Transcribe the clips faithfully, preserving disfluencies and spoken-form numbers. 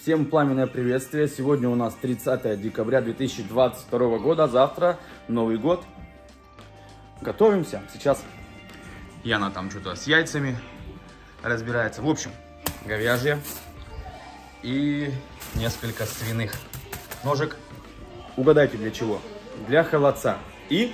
Всем пламенное приветствие. Сегодня у нас тридцатое декабря две тысячи двадцать второго года. Завтра Новый год. Готовимся. Сейчас Яна там что-то с яйцами разбирается. В общем, говяжье и несколько свиных ножек. Угадайте для чего? Для холодца. И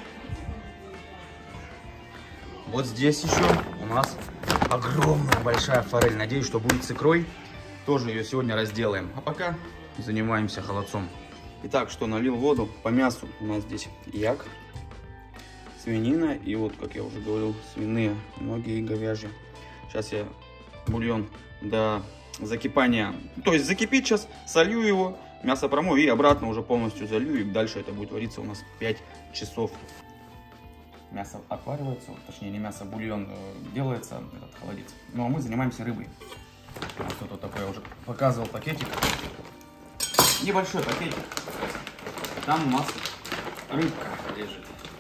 вот здесь еще у нас огромная большая форель. Надеюсь, что будет с икрой. Тоже ее сегодня разделаем. А пока занимаемся холодцом. Итак, что налил воду по мясу. У нас здесь як, свинина и вот, как я уже говорил, свиные ноги и говяжьи. Сейчас я бульон до закипания, то есть закипит сейчас, солью его, мясо промою и обратно уже полностью залью. И дальше это будет вариться у нас пять часов. Мясо отваривается, точнее не мясо, бульон делается, этот холодец. Ну а мы занимаемся рыбой. Вот тут такой я уже показывал пакетик. Небольшой пакетик. Там у нас рыбка лежит.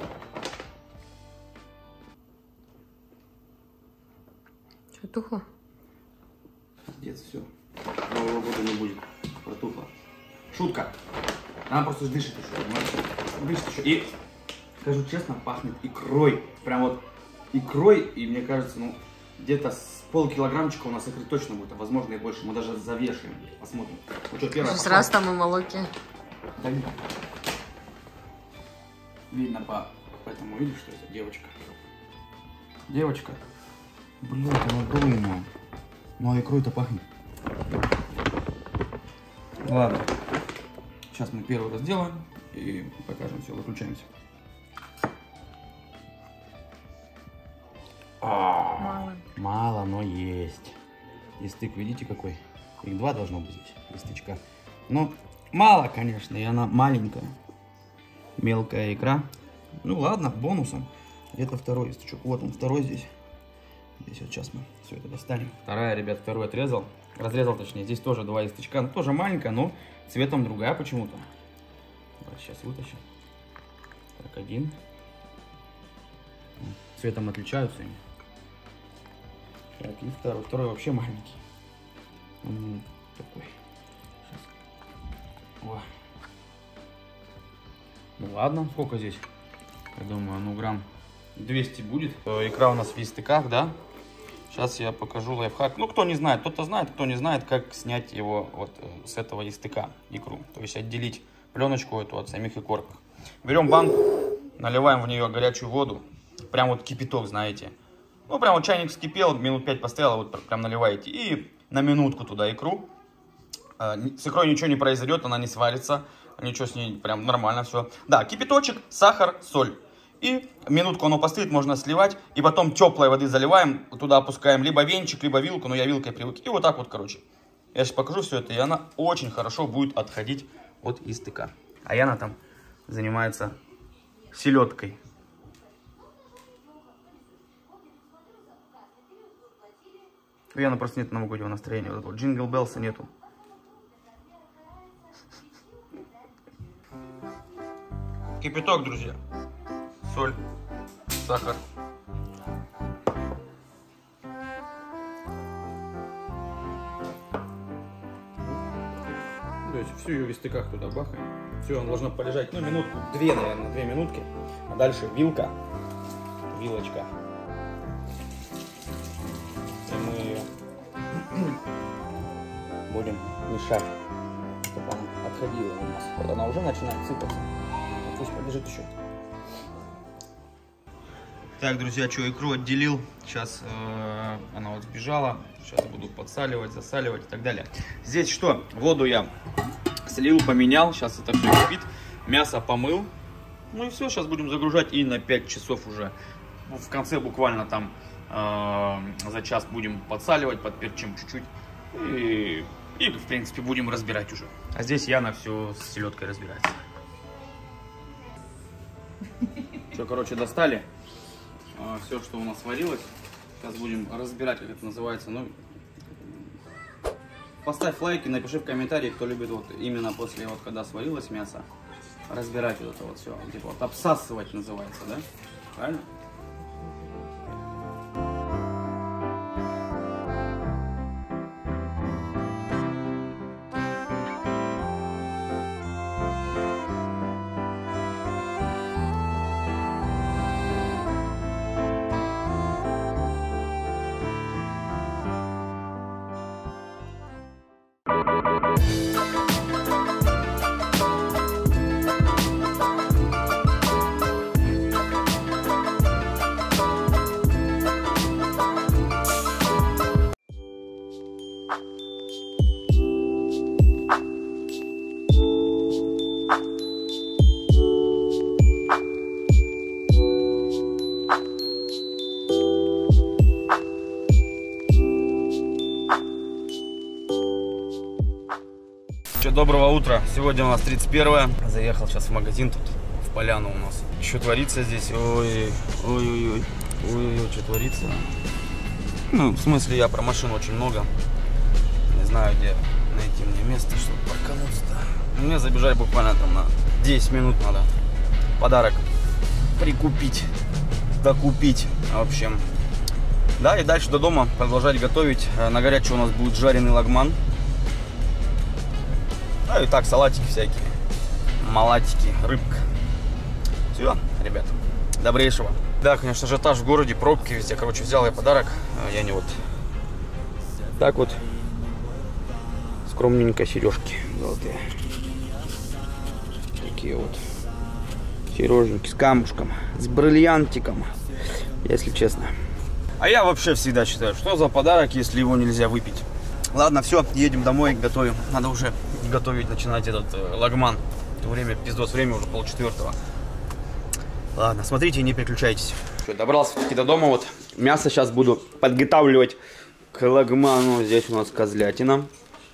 Что, тухло? Дед, все. Нового года не будет. Протухло. Шутка. Она просто дышит еще. Дышит еще. И, скажу честно, пахнет икрой. Прям вот икрой. И мне кажется, ну, где-то с полкилограммчика у нас икры точно будет, а возможно и больше. Мы даже завешаем. Посмотрим. Ну что, первое. Раз там и молоки. Да нет. Видно по этому, видишь, что это девочка. Девочка. Блин, она дуйная. Ну а икрой-то пахнет. Ладно. Сейчас мы первый раз делаем и покажем все. Выключаемся. А, мало. Мало, но есть. И стык, видите какой? Их два должно быть здесь, листочка. Ну, мало, конечно, и она маленькая. Мелкая икра. Ну ладно, бонусом. Где-то второй листочек. Вот он, второй здесь. Здесь вот сейчас мы все это достанем. Вторая, ребят, второй отрезал. Разрезал, точнее. Здесь тоже два листочка. Ну, тоже маленькая, но цветом другая почему-то. Сейчас вытащим. Так, один. Цветом отличаются они. Так, и второй. Второй вообще маленький. Он такой. Сейчас. О. Ну ладно, сколько здесь? Я думаю, ну грамм двести будет. Икра у нас в листиках, да? Сейчас я покажу лайфхак. Ну, кто не знает, кто-то знает, кто не знает, как снять его вот с этого листика, икру. То есть отделить пленочку эту от самих икорок. Берем банку, наливаем в нее горячую воду. Прям вот кипяток, знаете. Ну, прям вот чайник вскипел, минут пять постоял, вот прям наливаете. И на минутку туда икру. С икрой ничего не произойдет, она не сварится. Ничего с ней, прям нормально все. Да, кипяточек, сахар, соль. И минутку оно постоит, можно сливать. И потом теплой воды заливаем, туда опускаем либо венчик, либо вилку. Но я вилкой привык. И вот так вот, короче. Я сейчас покажу все это, и она очень хорошо будет отходить от истыка. А Яна там занимается селедкой. У Яны просто нет новогоднего настроения. Вот этого Джингл Беллса нету. Кипяток, друзья. Соль, сахар. То есть всю ее в листиках туда бахаем. Все, она должна полежать, ну, минутку, две, наверное, две минутки. А дальше вилка, вилочка. И мы ее будем мешать, чтобы она отходила у нас. Вот она уже начинает сыпаться. Пусть полежит еще. Так, друзья, что, икру отделил. Сейчас э, она вот сбежала. Сейчас буду подсаливать, засаливать и так далее. Здесь что? Воду я слил, поменял. Сейчас это все кипит. Мясо помыл. Ну и все, сейчас будем загружать. И на пять часов уже. Ну, в конце буквально там э, за час будем подсаливать, подперчим чуть-чуть. И, и, в принципе, будем разбирать уже. А здесь Яна все с селедкой разбирается. Все, короче, достали а, все, что у нас сварилось. Сейчас будем разбирать, как это называется. Ну, поставь лайк и напиши в комментарии, кто любит вот именно после, вот когда сварилось мясо, разбирать вот это вот все. Типа вот обсасывать называется, да? Правильно? Короче, доброго утра. Сегодня у нас тридцать первое. Заехал сейчас в магазин тут, в Поляну у нас. Что творится здесь? Ой, ой-ой-ой. Ой-ой-ой, что творится? Ну, в смысле, я про машину очень много. Не знаю, где найти мне место, чтобы паркануться-то. Мне забежать буквально там на десять минут надо. Подарок прикупить, докупить. В общем, да, и дальше до дома продолжать готовить. На горячее у нас будет жареный лагман. Ну и так, салатики всякие, малатики, рыбка. Все, ребята, добрейшего. Да, конечно, ажиотаж в городе, пробки везде. Короче, взял я подарок. Я не вот так вот скромненько сережки золотые. Такие вот сереженьки с камушком, с бриллиантиком, если честно. А я вообще всегда считаю, что за подарок, если его нельзя выпить. Ладно, все, едем домой, готовим. Надо уже готовить, начинать этот э, лагман. Это время, пиздос, время уже полчетвертого. Ладно, смотрите, не переключайтесь. Все, добрался таки до дома. Вот мясо сейчас буду подготавливать к лагману. Здесь у нас козлятина.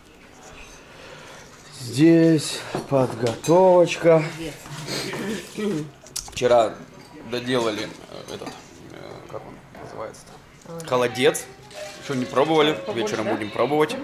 Здесь подготовочка. Вчера доделали этот, как он называется-то? Холодец. Еще не пробовали, вечером будем пробовать.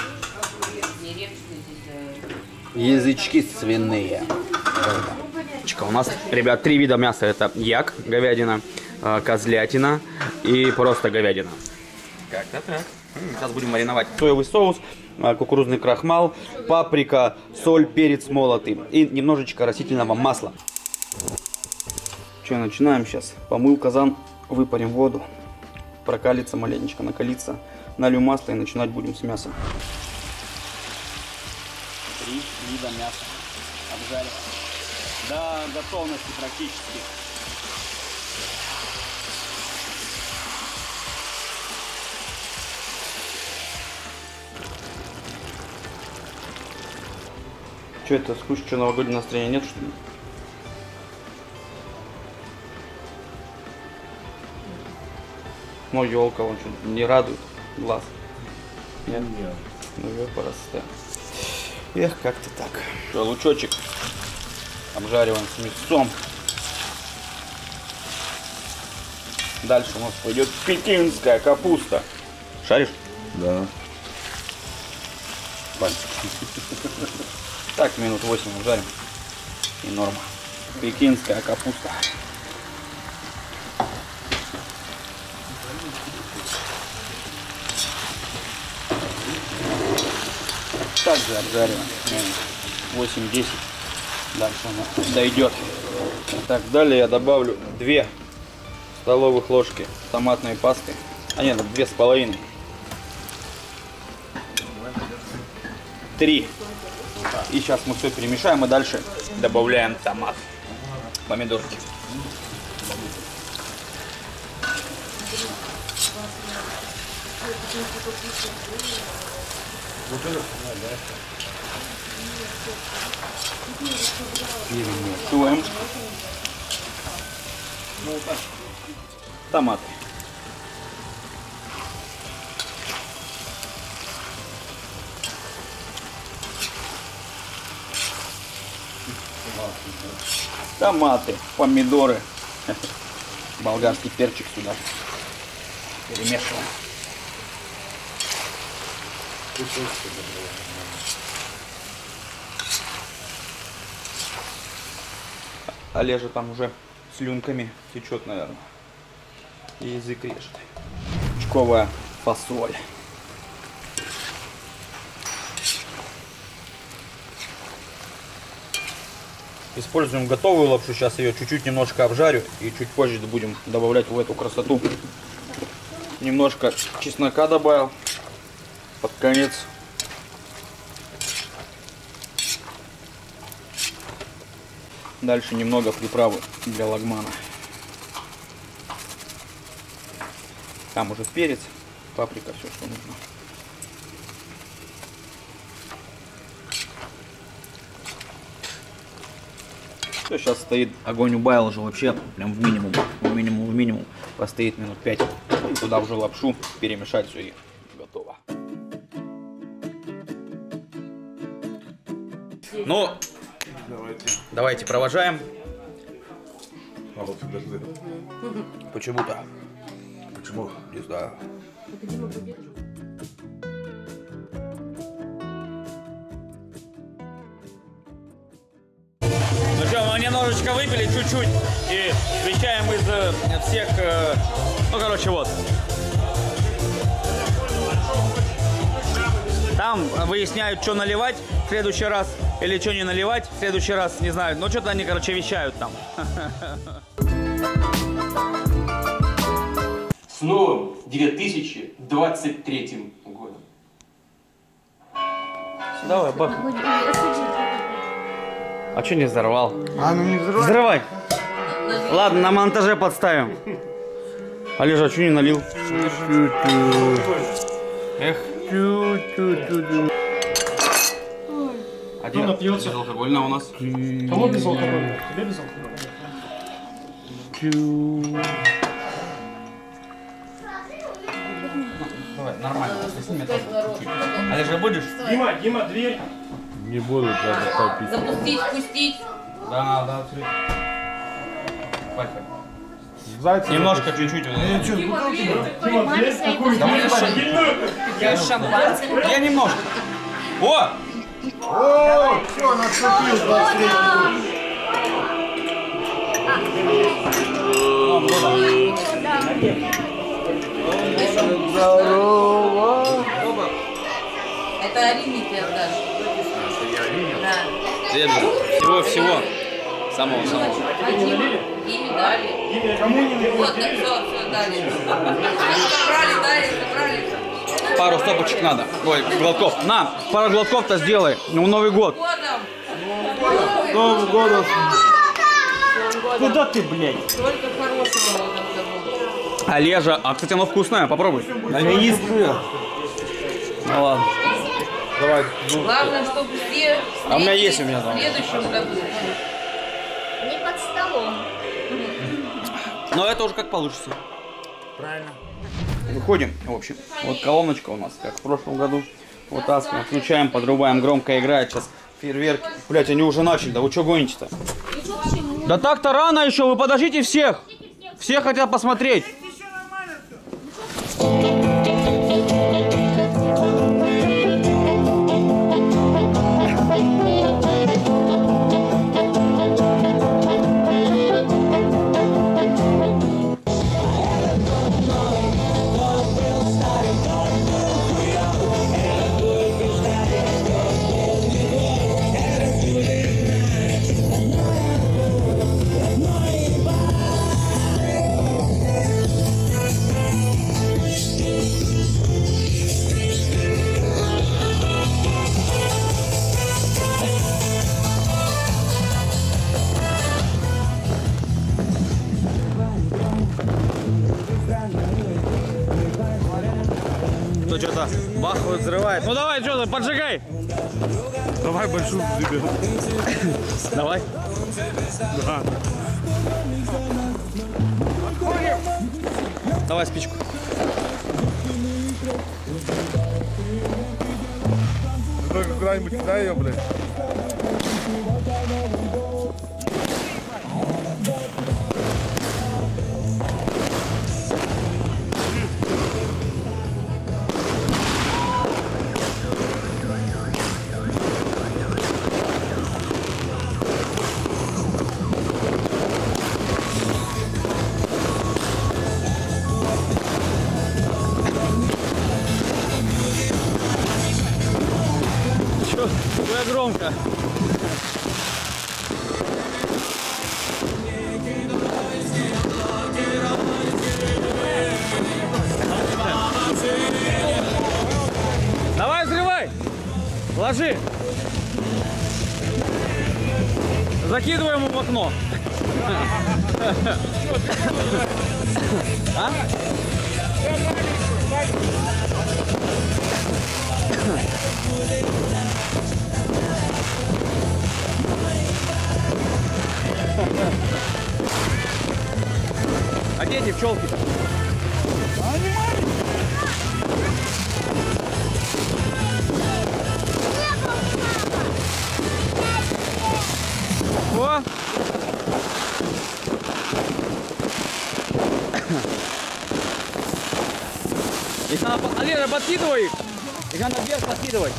Язычки свиные. У нас, ребят, три вида мяса. Это як, говядина, козлятина и просто говядина. Как-то так. Сейчас будем мариновать. Соевый соус, кукурузный крахмал, паприка, соль, перец молотый и немножечко растительного масла. Что, начинаем сейчас. Помыл казан, выпарим воду. Прокалится маленечко, накалится. Налью масло и начинать будем с мясом. Три вида мяса обжариваем. До готовности практически. Что это, скучно, что новогоднего настроения нет, что ли? Ну, елка, он что, не радует глаз? Нет? Нет. Ну, ее просто. Эх, как-то так. Что, лучочек обжариваем с мясом. Дальше у нас пойдет пекинская капуста. Шаришь? Да. Пальчик. Так, минут восемь обжарим. И норма. Пекинская капуста. Также обжариваем восемь-десять. Дальше она дойдет. Так, далее я добавлю две столовых ложки томатной пасты. А нет, две с половиной. Три. И сейчас мы все перемешаем и дальше добавляем томат. Помидорки. Перемешиваем. Томаты. Томаты, помидоры, болгарский перчик сюда. Перемешиваем. Олежа там уже слюнками течет, наверное. И язык режет. Пучковая фасоль. Используем готовую лапшу. Сейчас ее чуть-чуть немножко обжарю. И чуть позже будем добавлять в эту красоту. Немножко чеснока добавил. Под конец. Дальше немного приправы для лагмана. Там уже перец, паприка, все, что нужно. Все, сейчас стоит, огонь убавил уже вообще прям в минимум, в минимум, в минимум. Постоит минут пять. И туда уже лапшу перемешать все и готово. Ну, Давайте. давайте провожаем. А вот подожди. Почему-то. Почему? Не знаю. Ну что, мы немножечко выпили, чуть-чуть, и вещаем из э, всех, э, ну, короче, вот. Там выясняют, что наливать в следующий раз, или что не наливать в следующий раз, не знаю. Ну, что-то они, короче, вещают там. С новым две тысячи двадцать третьим годом. Давай, бах. А что не взорвал? А, ну не взрывай. Взрывай. Ладно, на монтаже подставим. Олежа, а что не налил? Эх. Один напьется. Безалкогольно у нас. Кому безалкогольно? Тебе безалкогольно. Давай, нормально. Олежа, будешь? Дима, Дима, дверь. Не буду даже топить. Запустить, пустить. Да, да, открыть. Поехали. Зайца. Немножко, чуть-чуть. Дима, дверь. Какую дверь? Шагильную? Шампанское. Я немножко. О! О, все, наступил двадцать третий. Здорово. Это Алине ты отдашь. Да. Всего-всего. Самого-самого. Один. Диме дали. Кому не налил? Вот, так все, все, дали. Забрали, дали, забрали. Пару стопочек надо. Ой, глотков. На, пару глотков-то сделай. Ну, Новый год. Годом. Новым годом. Куда ты, блядь? Только хорошего в этом году. Олежа. А, кстати, оно вкусное. Попробуй. Да не искры. Ну ладно. Давай. Ну, Главное, чтобы все А у меня есть у меня там. в следующем году. Не под столом. Но это уже как получится. Правильно. Выходим, в общем. Вот колоночка у нас, как в прошлом году. Вытаскиваем, включаем, подрубаем, громко играет. Сейчас фейерверки. Блять, они уже начали, да вы что гоните-то? Да так-то рано еще, вы подождите всех. Все хотят посмотреть. Кто что-то бахает, взрывает. Ну давай, что-то, поджигай. давай большую, ребят. Давай. Да. Давай спичку. Ты только куда-нибудь кидай ее, блядь. Чё, какое громко. Давай, взрывай! Ложи! Закидываем ему в окно. А? А где эти пчелки-то? Все. Их надо, Алена, подкидывай их. Их надо вверх подкидывать.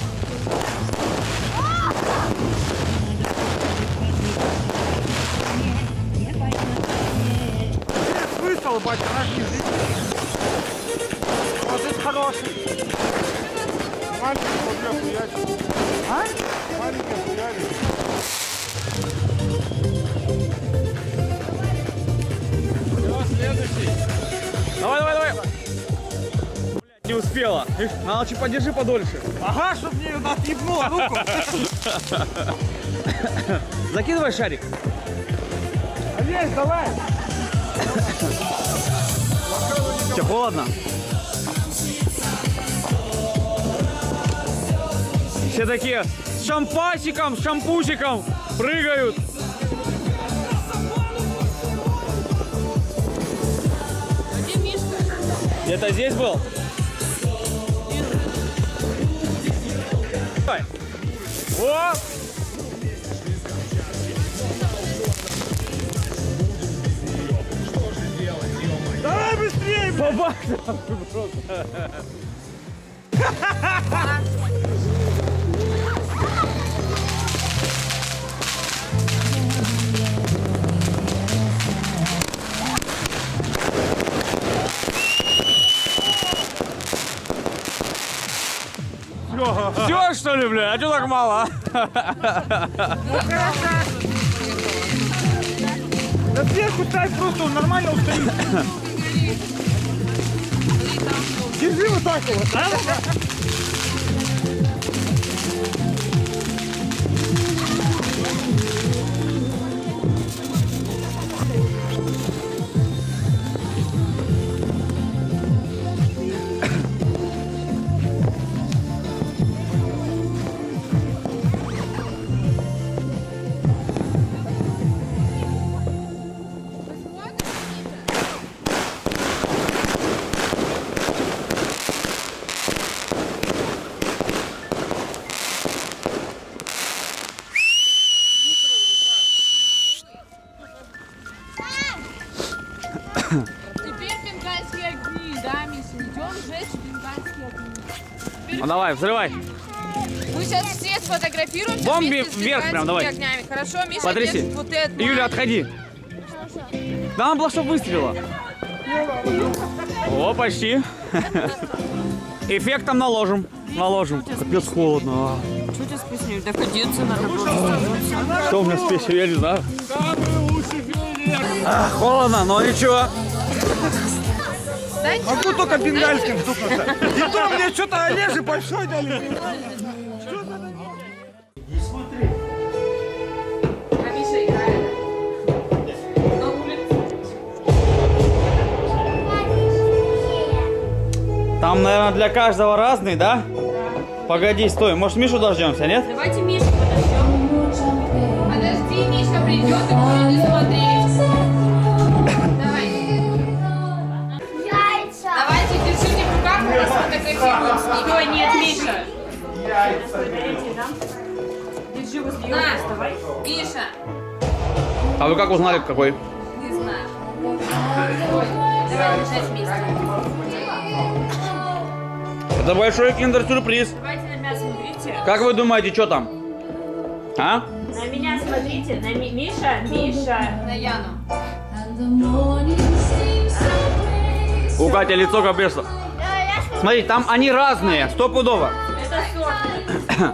Смысл, батя, наш язык. Вот это хороший. Маленький вот хуячит. А? Маленький хуячит. Следующий. Давай, давай, давай. Блядь, не успела. Надо чуть подержи подольше. Ага, чтоб мне отъебнула руку. Закидывай шарик. Олесь, давай. Че, холодно? Все такие с шампасиком, с шампусиком прыгают. Где Мишка? Где-то здесь был? Давай. О! Давай быстрее, блядь. Бабах! Все, что ли, бля? А что так мало? Да сверху ставь просто, он нормально устоит. Держи вот так вот. Теперь бенгальские огни, да, Миша? Идем жечь бенгальские огни. Теперь Ну давай, взрывай. мы сейчас все сфотографируемся Бомби вместе с вверх прям, давай. бенгальскими огнями. Хорошо, Миша, Потряси. держит вот это. Юля, отходи. Да, нам было, чтобы выстрелила. О, почти. Эффектом наложим. Наложим. Капец холодно. Что тебе с песней? Так одеться надо просто. Что у меня с песней, я не знаю. А, холодно, но ничего. Могу только бенгальским стукнуться. И то мне что-то Олежи большой дали. А Миша играет. На улице. Там, наверное, для каждого разный, да? Погоди, стой. Может, Мишу дождемся, нет? Давайте Мишу подождем. Подожди, Миша придет и будет смотреть. Давай. Яйца. Давайте, держите в руках, мы вас фотографируем с ними. Ой, нет, Миша. Держи возле него. На, Миша. А вы как узнали, какой? Не знаю. Ой, давай держать вместе. Это большой киндер-сюрприз. Давайте на меня смотрите. Как вы думаете, что там? А? На меня смотрите. На Ми- Миша, Миша. На Яну. У Кати лицо капец. Смотри, там они разные, стопудово. Это сорт.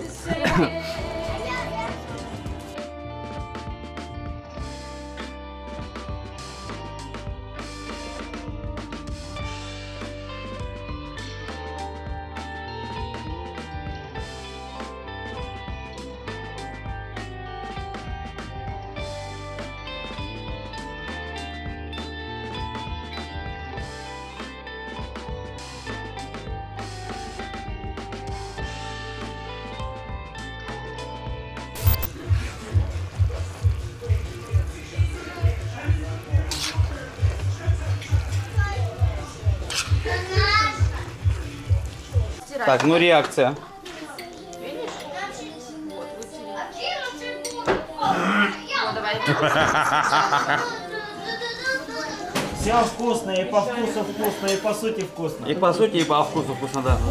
Так, ну реакция. Вот, Все вкусно, и по вкусу вкусно, и по сути вкусно. И по сути, и по вкусу вкусно, да.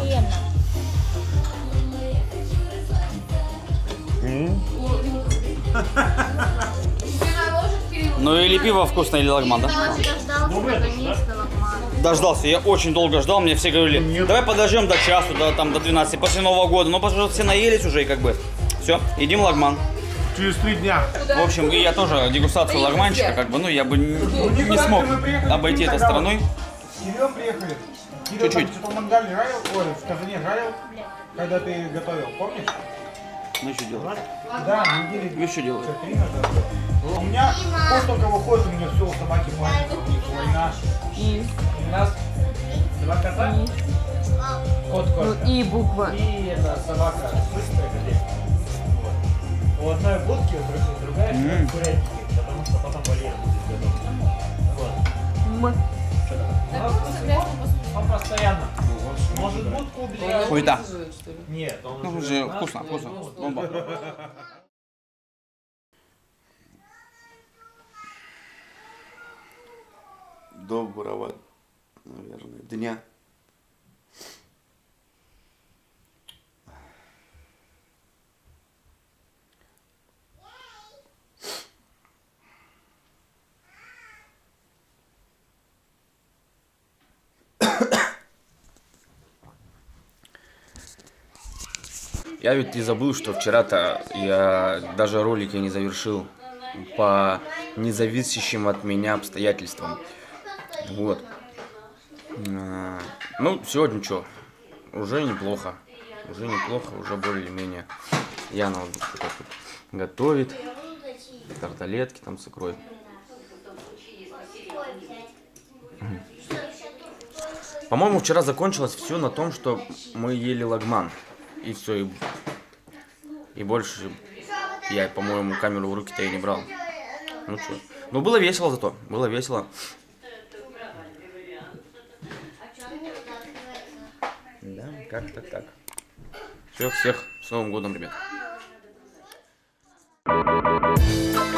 Ну или пиво вкусное, или лагман, да? Дождался, я очень долго ждал, мне все говорили, давай подождем до часу, до, там, до двенадцати, после Нового года. Но потому что все наелись уже и как бы, все, едим лагман. Через три дня. В общем, и я тоже дегустацию лагманчика, как бы, ну я бы не, не смог обойти это стороной. Кирилл приехали. Чуть-чуть. Что-то в мангале жарил, ой, в казане жарил, когда ты готовил, помнишь? Ну что делать? Да, недели Вы что делаете? три назад. У меня вот только выходит, у меня все, у собаки маленькие, у них война. И у нас два кота. Кот, кошка. И буква. И это собака. Слышите, вот. У одной будки, у другая mm. курятники, потому что потом вольер будет готов. Вот. Он постоянно. Может будку убежать? Хуета. Нет, он Ну, уже вкусно, вкусно. Бомба. Доброго, наверное, дня. Я ведь и забыл, что вчера-то я даже ролики не завершил по независящим от меня обстоятельствам. Вот. Ну, сегодня что? Уже неплохо. Уже неплохо, уже более-менее. Яна вот что-то тут готовит. Тарталетки там с икрой. По-моему, вчера закончилось все на том, что мы ели лагман. И все, и, и больше я, по-моему, камеру в руки-то и не брал. Ну что, ну было весело зато, было весело. Да, как-то так. Все, всех с Новым годом, ребят.